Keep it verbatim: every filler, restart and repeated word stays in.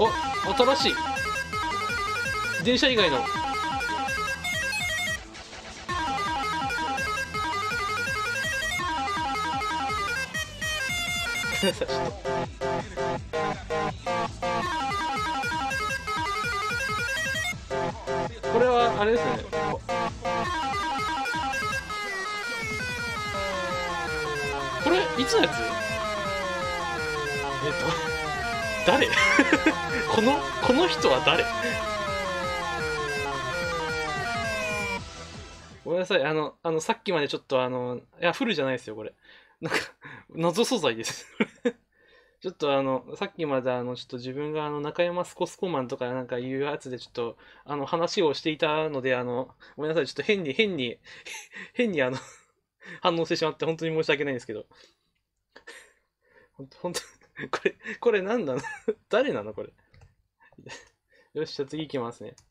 お、新しい電車以外のこれはあれですね。これいつのやつ？えっと誰このこの人は誰？ごめんなさい、あのあのさっきまでちょっとあのいやフルじゃないですよこれ。なんか謎素材ですちょっとあの、さっきまであの、ちょっと自分があの、中山スコスコマンとかなんかいうやつでちょっと、あの、話をしていたので、あの、ごめんなさい、ちょっと変に、変に、変にあの、反応してしまって本当に申し訳ないんですけど。ほんと、ほんと、これ、これ何なの誰なのこれ。よし、じゃあ次行きますね。